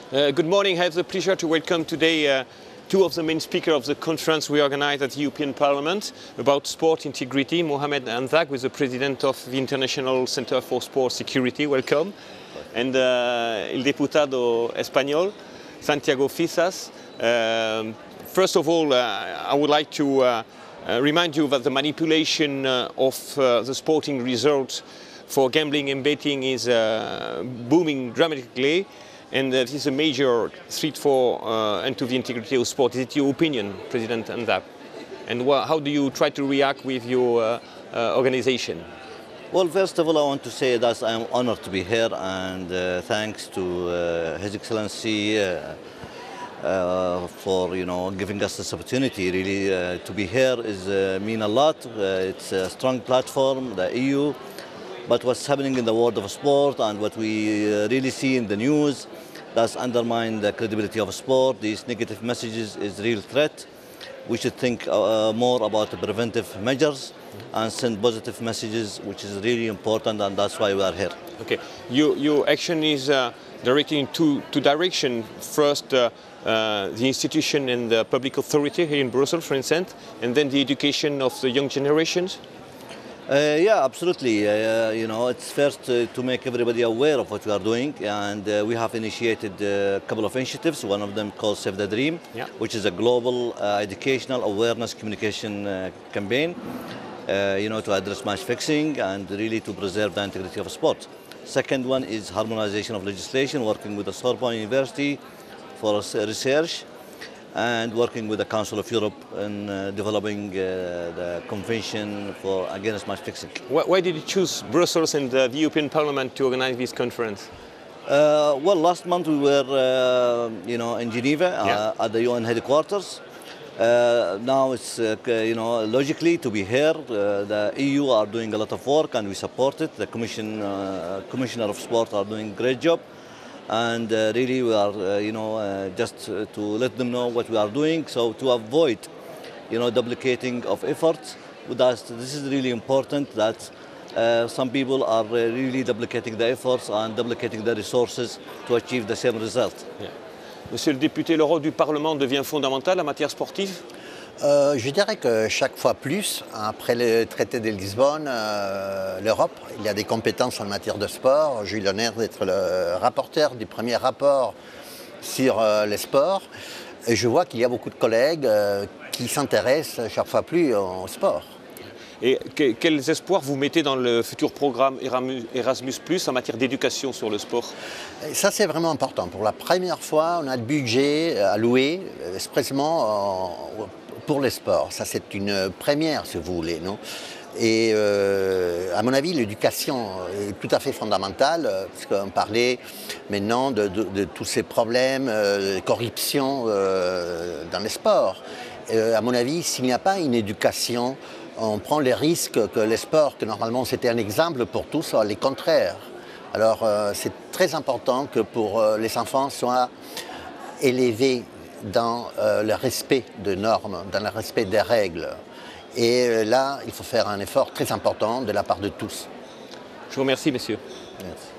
Good morning. I have the pleasure to welcome today two of the main speakers of the conference we organized at the European Parliament about sport integrity. Mohammed Hanzab, who is the president of the International Center for Sport Security. Welcome. And el diputado español, Santiago Fisas. First of all, I would like to remind you that the manipulation of the sporting results for gambling and betting is booming dramatically, and that is a major threat for and to the integrity of sport. Is it your opinion, President Hanzab? And how do you try to react with your organization? Well, first of all, I want to say that I'm honored to be here, and thanks to His Excellency for giving us this opportunity. Really, to be here is mean a lot. It's a strong platform, the EU. But what's happening in the world of sport and what we really see in the news, that's undermined the credibility of sport. These negative messages is a real threat. We should think more about the preventive measures and send positive messages, which is really important, and that's why we are here. Okay, your action is directed in two directions. First, the institution and the public authority here in Brussels, for instance, and then the education of the young generations. Yeah, absolutely. It's first to make everybody aware of what we are doing, and we have initiated a couple of initiatives. One of them called Save the Dream, which is a global educational awareness communication campaign, to address match fixing and really to preserve the integrity of sport. Second one is harmonization of legislation, working with the Sorbonne University for research, and working with the Council of Europe in developing the Convention against match fixing. Why did you choose Brussels and the European Parliament to organize this conference? Well, last month we were, in Geneva at the UN headquarters. Now it's, logically to be here. The EU are doing a lot of work and we support it. The Commissioner of Sport are doing a great job. And really we are, just to let them know what we are doing, so to avoid, duplicating of efforts. This is really important that some people are really duplicating the efforts and duplicating the resources to achieve the same result. Yeah. Monsieur le député, le rôle du Parlement devient fondamental en matière sportive? Je dirais que chaque fois plus, après le traité de Lisbonne, l'Europe, il y a des compétences en matière de sport. J'ai eu l'honneur d'être le rapporteur du premier rapport sur les sports. Et je vois qu'il y a beaucoup de collègues qui s'intéressent chaque fois plus au sport. Et quels espoirs vous mettez dans le futur programme Erasmus+ en matière d'éducation sur le sport? Et ça, c'est vraiment important. Pour la première fois, on a le budget alloué expressément pour les sports. Ça, c'est une première, si vous voulez, non? Et à mon avis, l'éducation est tout à fait fondamentale, parce qu'on parlait maintenant de tous ces problèmes de corruption dans les sports. À mon avis, s'il n'y a pas une éducation, on prend les risques que les sports, que normalement c'était un exemple pour tous, soient les contraires. Alors c'est très important que pour les enfants soient élevés dans le respect de normes, dans le respect des règles. Et là, il faut faire un effort très important de la part de tous. Je vous remercie, messieurs. Merci.